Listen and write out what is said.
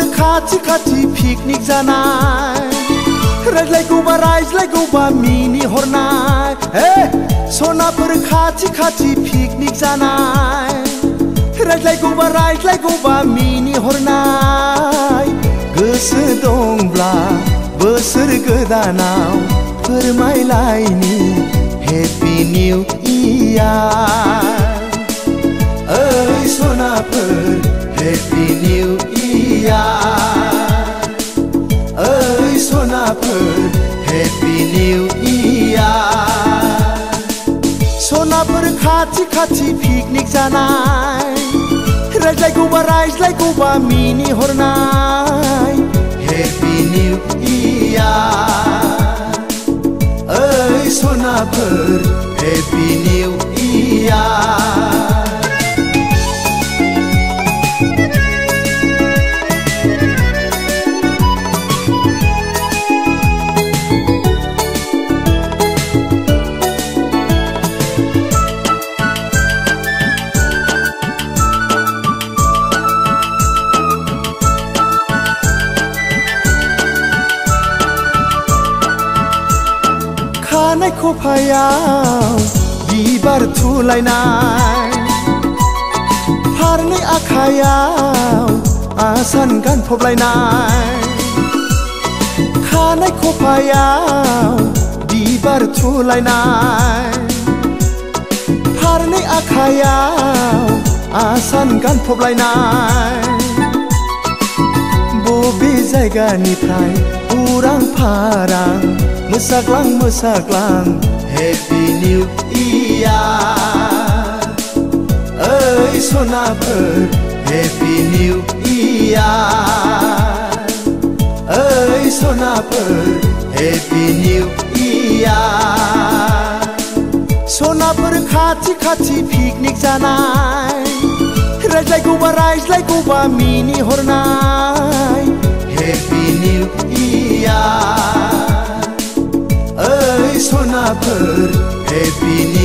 खाथि खाथि पिकनिक जानाय रायज्लायगौबा मिनि हरनाय सनाफोर खाथि खाथि पिकनिक जानाय रायज्लायगौबा मिनि हरनाय गोसो दंब्ला बोसोर गोदानाव फोरमायलायनि हेपि निउ इयार ओइ सनाफोर हेपि निउ इयार ओइ सनाफोर हेपि निउ इयार सनाफोर खाथि खाथि पिकनिक जानाय रायज्लायगौबा मिनि हरनाय हेपि निउ इयार ओइ सनाफोर हेपि निउ इयार खानाय खफायाव बिबार थुलायनाय फारनै आखायाव आसान गानफबलायनाय खानाय खफायाव बिबार थुलायनाय फारनै आखायाव आसान गानफबलायनाय बबे जायगानिफ्राय उरां फारां मोसाग्लां हेपि निउ इयार ओइ सनाफोर हेपि निउ इयार ओइ सनाफोर हेपि निउ इयार सनाफोर खाथि खाथि पिकनिक जानाय रायज्लायगौबा मिनि हरनाय हेपि निउ इयार ओइ सनाफोर हेपि